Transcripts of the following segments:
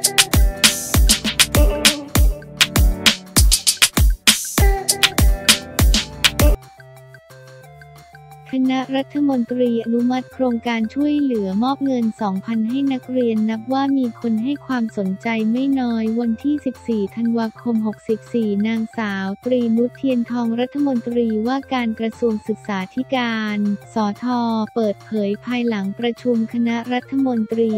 คณะรัฐมนตรีอนุมัติโครงการช่วยเหลือมอบเงิน 2,000 ให้นักเรียนนับว่ามีคนให้ความสนใจไม่น้อยวันที่ 14 ธันวาคม 64 นางสาวตรีนุช เทียนทองรัฐมนตรีว่าการกระทรวงศึกษาธิการ สท.เปิดเผยภายหลังประชุมคณะรัฐมนตรี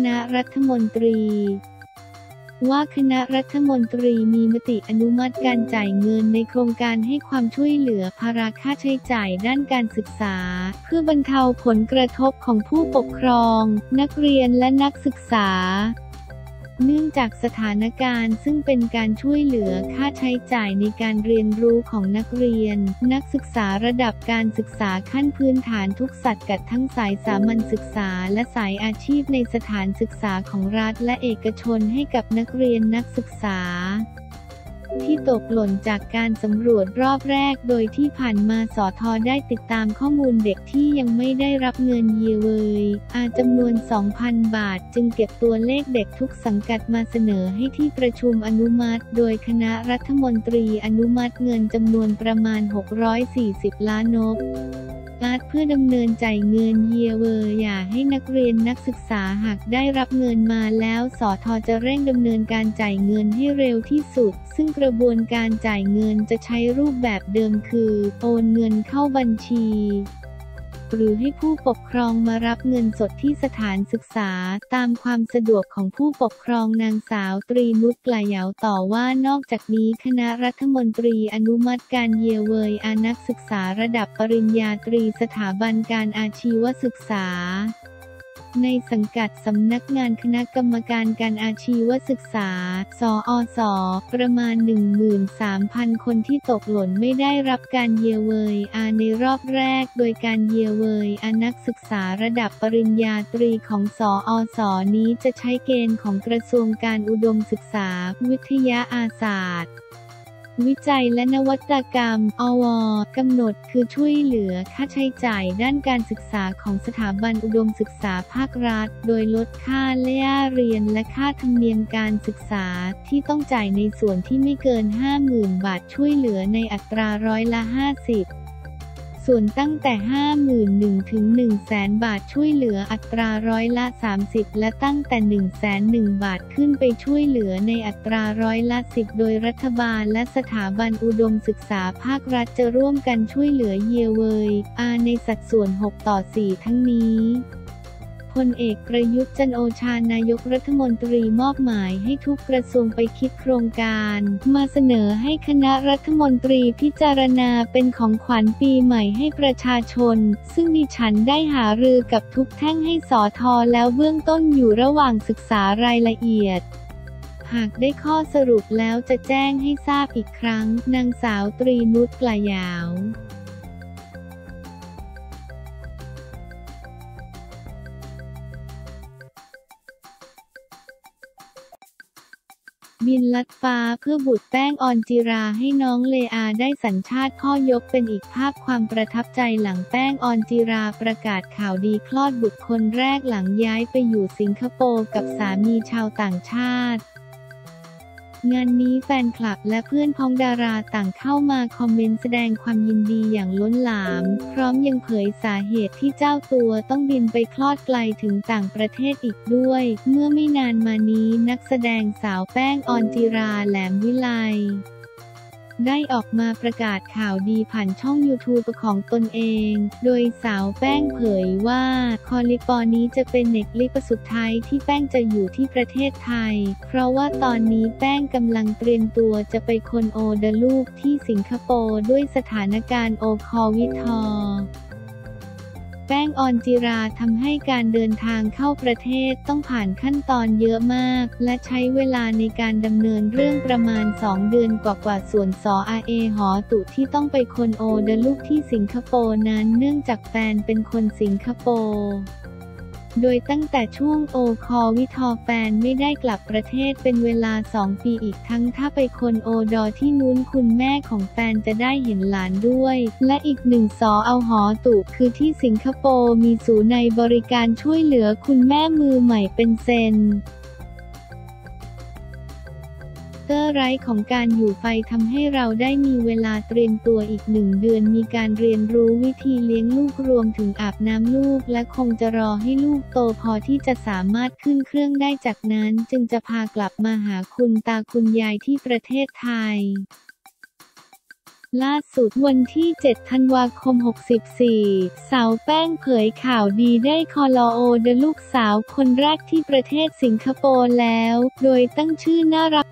ว่าคณะรัฐมนตรีมีมติอนุมัติการจ่ายเงินในโครงการให้ความช่วยเหลือภาระค่าใช้จ่ายด้านการศึกษาเพื่อบรรเทาผลกระทบของผู้ปกครองนักเรียนและนักศึกษาเนื่องจากสถานการณ์ซึ่งเป็นการช่วยเหลือค่าใช้จ่ายในการเรียนรู้ของนักเรียนนักศึกษาระดับการศึกษาขั้นพื้นฐานทุกสังกัดทั้งสายสามัญศึกษาและสายอาชีพในสถานศึกษาของรัฐและเอกชนให้กับนักเรียนนักศึกษาที่ตกหล่นจากการสำรวจรอบแรกโดยที่ผ่านมาสท.ได้ติดตามข้อมูลเด็กที่ยังไม่ได้รับเงินเยียวยาจำนวน 2,000 บาทจึงเก็บตัวเลขเด็กทุกสังกัดมาเสนอให้ที่ประชุมอนุมัติโดยคณะรัฐมนตรีอนุมัติเงินจำนวนประมาณ640 ล้านเพื่อดำเนินจ่ายเงินเยียวยาให้นักเรียนนักศึกษาหากได้รับเงินมาแล้วสท.จะเร่งดำเนินการจ่ายเงินให้เร็วที่สุดซึ่งกระบวนการจ่ายเงินจะใช้รูปแบบเดิมคือโอนเงินเข้าบัญชีหรือให้ผู้ปกครองมารับเงินสดที่สถานศึกษาตามความสะดวกของผู้ปกครองนางสาวตรีนุช กล่าวต่อว่านอกจากนี้คณะรัฐมนตรีอนุมัติการเยียวยานักศึกษาระดับปริญญาตรีสถาบันการอาชีวศึกษาในสังกัดสำนักงานคณะกรรมการการอาชีวศึกษาสอสประมาณ 13,000 คนที่ตกหล่นไม่ได้รับการเยียวยาในรอบแรกโดยการเยียวยานักศึกษาระดับปริญญาตรีของสอสนี้จะใช้เกณฑ์ของกระทรวงการอุดมศึกษาวิทยาศาสตร์วิจัยและนวัตกรรมกำหนดคือช่วยเหลือค่าใช้จ่ายด้านการศึกษาของสถาบันอุดมศึกษาภาครัฐโดยลดค่าเรียนและค่าธรรมเนียมการศึกษาที่ต้องจ่ายในส่วนที่ไม่เกิน 50,000 บาทช่วยเหลือในอัตรา50%ส่วนตั้งแต่ 51,000 ถึง 100,000 บาทช่วยเหลืออัตรา30%และตั้งแต่ 101,000 บาทขึ้นไปช่วยเหลือในอัตรา10%โดยรัฐบาลและสถาบันอุดมศึกษาภาครัฐจะร่วมกันช่วยเหลือเยียวยาในสัดส่วน 6:4 ทั้งนี้พลเอกประยุทธ์จันทร์โอชานายกรัฐมนตรีมอบหมายให้ทุกกระทรวงไปคิดโครงการมาเสนอให้คณะรัฐมนตรีพิจารณาเป็นของขวัญปีใหม่ให้ประชาชนซึ่งดิฉันได้หารือกับทุกแท่งให้สท.แล้วเบื้องต้นอยู่ระหว่างศึกษารายละเอียดหากได้ข้อสรุปแล้วจะแจ้งให้ทราบอีกครั้งนางสาวตรีนุช กล่าวบินลัดฟ้าเพื่อบุตรแป้งออนจิราให้น้องเลอาได้สัญชาติพ่อยกเป็นอีกภาพความประทับใจหลังแป้งออนจิราประกาศข่าวดีคลอดบุตรคนแรกหลังย้ายไปอยู่สิงคโปร์กับสามีชาวต่างชาติงานนี้แฟนคลับและเพื่อนพ้องดาราต่างเข้ามาคอมเมนต์แสดงความยินดีอย่างล้นหลามพร้อมยังเผยสาเหตุที่เจ้าตัวต้องบินไปคลอดไกลถึงต่างประเทศอีกด้วยเมื่อไม่นานมานี้นักแสดงสาวแป้งออนจิราแหลมวิไลได้ออกมาประกาศข่าวดีผ่านช่อง YouTube ของตนเองโดยสาวแป้งเผยว่าคอลิปอร์นี้จะเป็นเน็กลิปสุดท้ายที่แป้งจะอยู่ที่ประเทศไทยเพราะว่าตอนนี้แป้งกำลังเตรียมตัวจะไปคอนโดลูกที่สิงคโปร์ด้วยสถานการณ์โควิดแป้งออนจิราทำให้การเดินทางเข้าประเทศต้องผ่านขั้นตอนเยอะมากและใช้เวลาในการดำเนินเรื่องประมาณ2 เดือนกว่าส่วนสอาหอตุที่ต้องไปคอนโดลูกที่สิงคโปร์นั้นเนื่องจากแฟนเป็นคนสิงคโปร์โดยตั้งแต่ช่วงโควิดแฟนไม่ได้กลับประเทศเป็นเวลา2 ปีอีกทั้งถ้าไปคอนโดที่นู้นคุณแม่ของแฟนจะได้เห็นหลานด้วยและอีก1หอตุคือที่สิงคโปร์มีศูนย์ในบริการช่วยเหลือคุณแม่มือใหม่เป็นเซนตอร์ไรท์ของการอยู่ไฟทำให้เราได้มีเวลาเตรียมตัวอีก1 เดือนมีการเรียนรู้วิธีเลี้ยงลูกรวมถึงอาบน้ำลูกและคงจะรอให้ลูกโตพอที่จะสามารถขึ้นเครื่องได้จากนั้นจึงจะพากลับมาหาคุณตาคุณยายที่ประเทศไทยล่าสุดวันที่ 7 ธันวาคม 64 สาวแป้งเผยข่าวดีได้คลอเดลูกสาวคนแรกที่ประเทศสิงคโปร์แล้ว โดยตั้งชื่อน่ารัก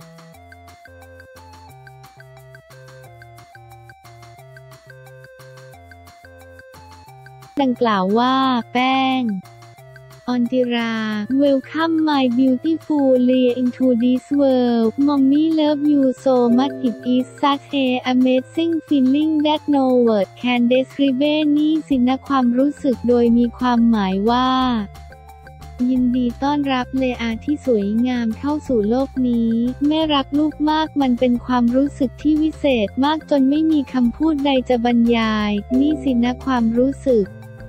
ดังกล่าวว่าแป้งออนติรา Welcome my beautiful Leah into this world Mommy love you so much it is such a amazing feeling that no word can describe นี่สินะความรู้สึกโดยมีความหมายว่ายินดีต้อนรับเลอาที่สวยงามเข้าสู่โลกนี้แม่รักลูกมากมันเป็นความรู้สึกที่วิเศษมากจนไม่มีคำพูดใดจะบรรยายนี่สินะความรู้สึก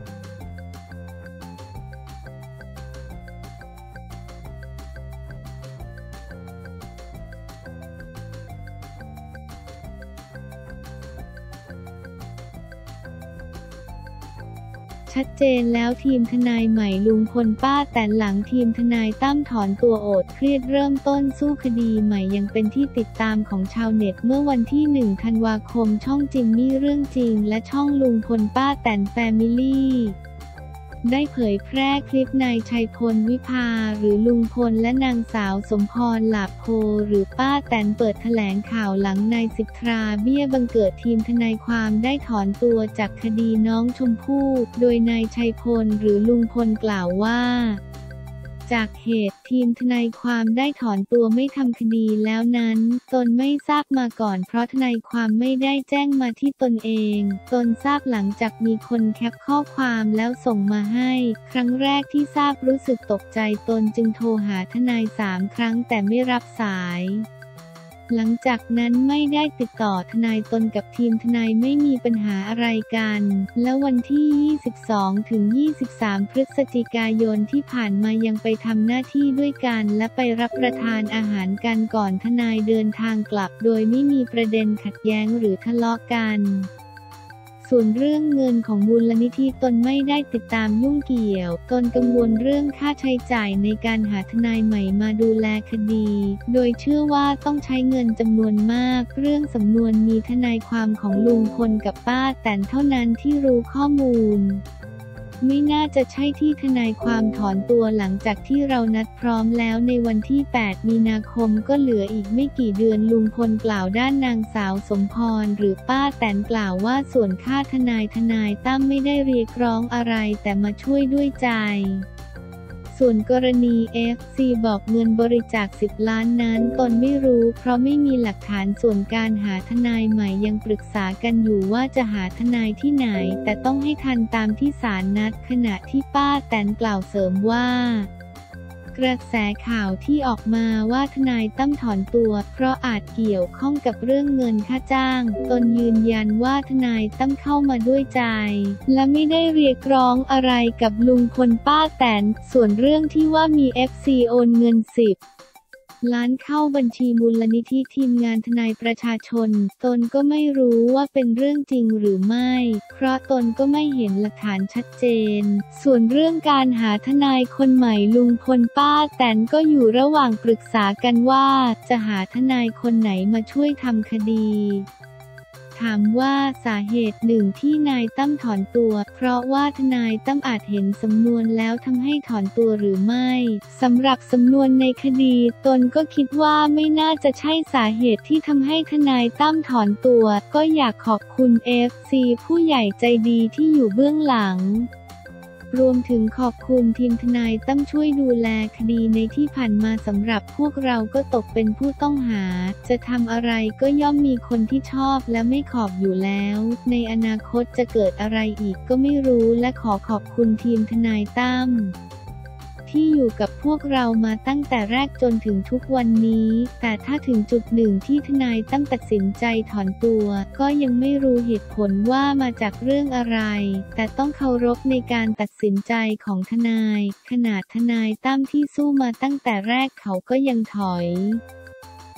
ชัดเจนแล้วทีมทนายใหม่ลุงพลป้าแต่หลังทีมทนายตั้มถอนตัวโอดเครียดเริ่มต้นสู้คดีใหม่ยังเป็นที่ติดตามของชาวเน็ตเมื่อวันที่ 1 ธันวาคมช่องจิมมี่เรื่องจริงและช่องลุงพลป้าแต่แฟมิลี่ได้เผยแพร่คลิปนายชัยพลวิภาหรือลุงพลและนางสาวสมพรหลาโพหรือป้าแตนเปิดแถลงข่าวหลังนายสิทธาเบี้ยบังเกิดทีมทนายความได้ถอนตัวจากคดีน้องชมพู่โดยนายชัยพลหรือลุงพลกล่าวว่าจากเหตุทีมทนายความได้ถอนตัวไม่ทำคดีแล้วนั้นตนไม่ทราบมาก่อนเพราะทนายความไม่ได้แจ้งมาที่ตนเองตนทราบหลังจากมีคนแคปข้อความแล้วส่งมาให้ครั้งแรกที่ทราบรู้สึกตกใจตนจึงโทรหาทนาย3 ครั้งแต่ไม่รับสายหลังจากนั้นไม่ได้ติดต่อทนายตนกับทีมทนายไม่มีปัญหาอะไรกันและวันที่ 22 ถึง 23 พฤศจิกายนที่ผ่านมายังไปทำหน้าที่ด้วยกันและไปรับประทานอาหารกันก่อนทนายเดินทางกลับโดยไม่มีประเด็นขัดแย้งหรือทะเลาะกันส่วนเรื่องเงินของมูลนิธิตนไม่ได้ติดตามยุ่งเกี่ยวตนกังวลเรื่องค่าใช้จ่ายในการหาทนายใหม่มาดูแลคดีโดยเชื่อว่าต้องใช้เงินจำนวนมากเรื่องสำนวนมีทนายความของลุงพลกับป้าแต่เท่านั้นที่รู้ข้อมูลไม่น่าจะใช่ที่ทนายความถอนตัวหลังจากที่เรานัดพร้อมแล้วในวันที่ 8 มีนาคมก็เหลืออีกไม่กี่เดือนลุงพลกล่าวด้านนางสาวสมพรหรือป้าแตนกล่าวว่าส่วนค่าทนายตั้มไม่ได้เรียกร้องอะไรแต่มาช่วยด้วยใจส่วนกรณี FC บอกเงินบริจาค10 ล้านนั้นตนไม่รู้เพราะไม่มีหลักฐานส่วนการหาทนายใหม่ยังปรึกษากันอยู่ว่าจะหาทนายที่ไหนแต่ต้องให้ทันตามที่ศาลนัดขณะที่ป้าแตนกล่าวเสริมว่ากระแสข่าวที่ออกมาว่าทนายตั้มถอนตัวเพราะอาจเกี่ยวข้องกับเรื่องเงินค่าจ้างตนยืนยันว่าทนายตั้มเข้ามาด้วยใจและไม่ได้เรียกร้องอะไรกับลุงพลป้าแตนส่วนเรื่องที่ว่ามี FC โอนเงิน10 ล้านเข้าบัญชีมูลนิธิทีมงานทนายประชาชนตนก็ไม่รู้ว่าเป็นเรื่องจริงหรือไม่เพราะตนก็ไม่เห็นหลักฐานชัดเจนส่วนเรื่องการหาทนายคนใหม่ลุงพลป้าแตนก็อยู่ระหว่างปรึกษากันว่าจะหาทนายคนไหนมาช่วยทำคดีถามว่าสาเหตุหนึ่งที่นายตั้มถอนตัวเพราะว่าทนายตั้มอาจเห็นสำนวนแล้วทำให้ถอนตัวหรือไม่สำหรับสำนวนในคดีตนก็คิดว่าไม่น่าจะใช่สาเหตุที่ทำให้ทนายตั้มถอนตัวก็อยากขอบคุณ FC ผู้ใหญ่ใจดีที่อยู่เบื้องหลังรวมถึงขอบคุณทีมทนายตั้มช่วยดูแลคดีในที่ผ่านมาสำหรับพวกเราก็ตกเป็นผู้ต้องหาจะทำอะไรก็ย่อมมีคนที่ชอบและไม่ขอบอยู่แล้วในอนาคตจะเกิดอะไรอีกก็ไม่รู้และขอขอบคุณทีมทนายตั้มที่อยู่กับพวกเรามาตั้งแต่แรกจนถึงทุกวันนี้แต่ถ้าถึงจุดหนึ่งที่ทนายตั้มตัดสินใจถอนตัวก็ยังไม่รู้เหตุผลว่ามาจากเรื่องอะไรแต่ต้องเคารพในการตัดสินใจของทนายขนาดทนายตั้มที่สู้มาตั้งแต่แรกเขาก็ยังถอย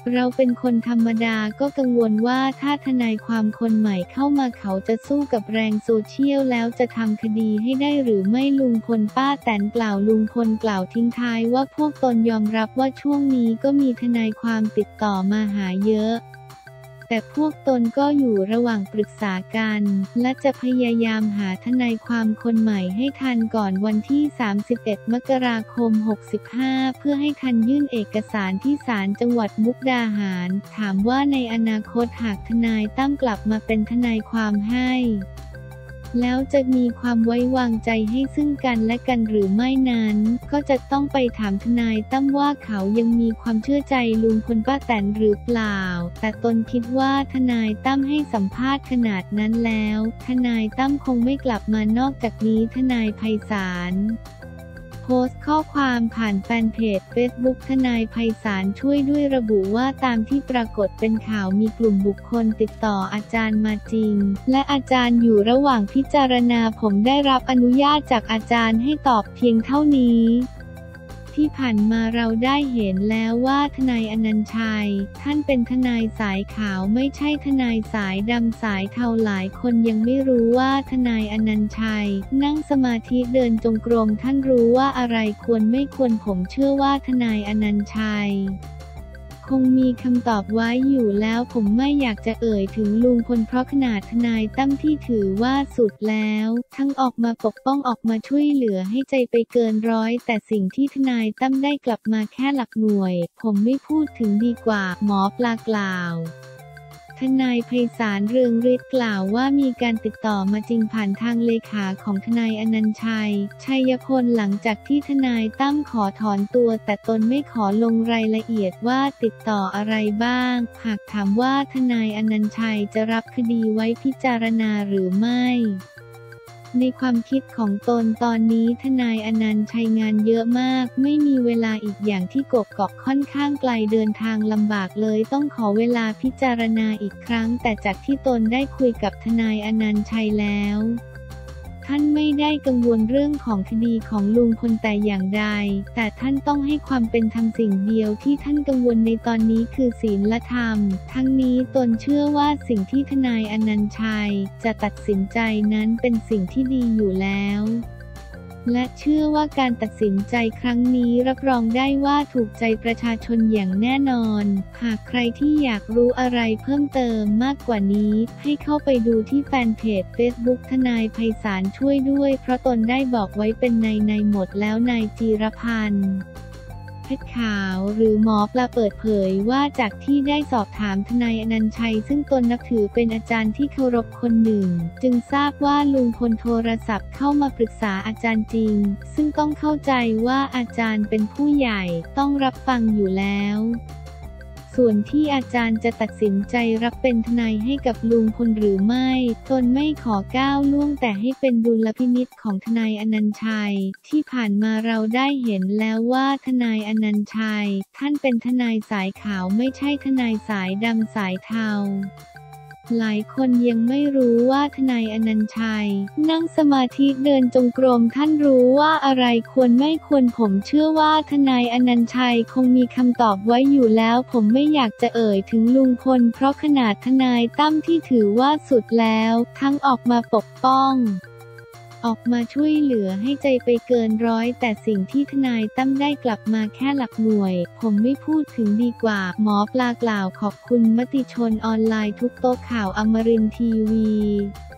เราเป็นคนธรรมดาก็กังวลว่าถ้าทนายความคนใหม่เข้ามาเขาจะสู้กับแรงโซเชียลแล้วจะทำคดีให้ได้หรือไม่ลุงพลป้าแตนกล่าวลุงพลกล่าวทิ้งท้ายว่าพวกตนยอมรับว่าช่วงนี้ก็มีทนายความติดต่อมาหาเยอะแต่พวกตนก็อยู่ระหว่างปรึกษากันและจะพยายามหาทนายความคนใหม่ให้ทันก่อนวันที่ 31 มกราคม 65 เพื่อให้ทันยื่นเอกสารที่ศาลจังหวัดมุกดาหารถามว่าในอนาคตหากทนายตั้มกลับมาเป็นทนายความให้แล้วจะมีความไว้วางใจให้ซึ่งกันและกันหรือไม่นั้นก็จะต้องไปถามทนายตั้มว่าเขายังมีความเชื่อใจลุงพลป้าแตนหรือเปล่าแต่ตนคิดว่าทนายตั้มให้สัมภาษณ์ขนาดนั้นแล้วทนายตั้มคงไม่กลับมานอกจากนี้ทนายไพศาลโพสต์ข้อความผ่านแฟนเพจ Facebook ทนายไพศาลช่วยด้วยระบุว่าตามที่ปรากฏเป็นข่าวมีกลุ่มบุคคลติดต่ออาจารย์มาจริงและอาจารย์อยู่ระหว่างพิจารณาผมได้รับอนุญาตจากอาจารย์ให้ตอบเพียงเท่านี้ที่ผ่านมาเราได้เห็นแล้วว่าทนายอนันต์ชัยท่านเป็นทนายสายขาวไม่ใช่ทนายสายดำสายเทาหลายคนยังไม่รู้ว่าทนายอนันต์ชัยนั่งสมาธิเดินจงกรมท่านรู้ว่าอะไรควรไม่ควรผมเชื่อว่าทนายอนันต์ชัยคงมีคำตอบไว้อยู่แล้วผมไม่อยากจะเอ่ยถึงลุงพลเพราะขนาดทนายตั้มที่ถือว่าสุดแล้วทั้งออกมาปกป้องออกมาช่วยเหลือให้ใจไปเกินร้อยแต่สิ่งที่ทนายตั้มได้กลับมาแค่หลักหน่วยผมไม่พูดถึงดีกว่าหมอปลากล่าวทนายไพศาลเรืองฤทธิ์กล่าวว่ามีการติดต่อมาจริงผ่านทางเลขาของทนายอนันต์ชัย ชัยพลหลังจากที่ทนายตั้มขอถอนตัวแต่ตนไม่ขอลงรายละเอียดว่าติดต่ออะไรบ้างหากถามว่าทนายอนันต์ชัยจะรับคดีไว้พิจารณาหรือไม่ในความคิดของตนตอนนี้ทนายอนันต์ชัยงานเยอะมากไม่มีเวลาอีกอย่างที่กกอกค่อนข้างไกลเดินทางลำบากเลยต้องขอเวลาพิจารณาอีกครั้งแต่จากที่ตนได้คุยกับทนายอนันต์ชัยแล้วท่านไม่ได้กังวลเรื่องของคดีของลุงพลแต่อย่างใดแต่ท่านต้องให้ความเป็นธรรมสิ่งเดียวที่ท่านกังวลในตอนนี้คือศีลธรรมทั้งนี้ตนเชื่อว่าสิ่งที่ทนายอนันต์ชัยจะตัดสินใจนั้นเป็นสิ่งที่ดีอยู่แล้วและเชื่อว่าการตัดสินใจครั้งนี้รับรองได้ว่าถูกใจประชาชนอย่างแน่นอนหากใครที่อยากรู้อะไรเพิ่มเติมมากกว่านี้ให้เข้าไปดูที่แฟนเพจ Facebook ทนายไพศาลช่วยด้วยเพราะตนได้บอกไว้เป็นในหมดแล้วนายจีรพันธ์เพชรขาวหรือหมอปลาเปิดเผยว่าจากที่ได้สอบถามทนายอนันต์ชัยซึ่งตนนับถือเป็นอาจารย์ที่เคารพคนหนึ่งจึงทราบว่าลุงพลโทรศัพท์เข้ามาปรึกษาอาจารย์จริงซึ่งต้องเข้าใจว่าอาจารย์เป็นผู้ใหญ่ต้องรับฟังอยู่แล้วส่วนที่อาจารย์จะตัดสินใจรับเป็นทนายให้กับลุงพลหรือไม่ตนไม่ขอก้าวล่วงแต่ให้เป็นดุลพินิจของทนายอนันต์ชัยที่ผ่านมาเราได้เห็นแล้วว่าทนายอนันต์ชัยท่านเป็นทนายสายขาวไม่ใช่ทนายสายดำสายเทาหลายคนยังไม่รู้ว่าทนายอนันต์ชัยนั่งสมาธิเดินจงกรมท่านรู้ว่าอะไรควรไม่ควรผมเชื่อว่าทนายอนันต์ชัยคงมีคำตอบไว้อยู่แล้วผมไม่อยากจะเอ่ยถึงลุงพลเพราะขนาดทนายตั้มที่ถือว่าสุดแล้วทั้งออกมาปกป้องออกมาช่วยเหลือให้ใจไปเกินร้อยแต่สิ่งที่ทนายตั้มได้กลับมาแค่หลักหน่วยผมไม่พูดถึงดีกว่าหมอปลากล่าวขอบคุณมติชนออนไลน์ทุกโต๊ะข่าวอมรินทร์ทีวี